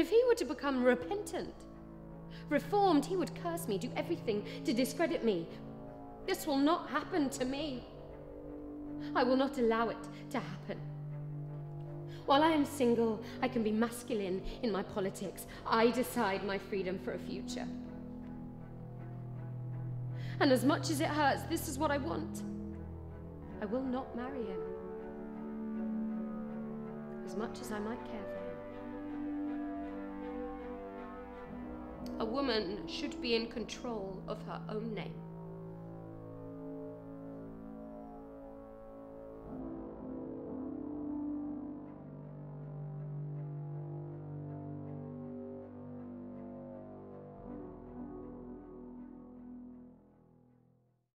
if he were to become repentant, reformed, he would curse me, do everything to discredit me. This will not happen to me. I will not allow it to happen. While I am single, I can be masculine in my politics. I decide my freedom for a future. And as much as it hurts, this is what I want. I will not marry him. As much as I might care for him. A woman should be in control of her own name.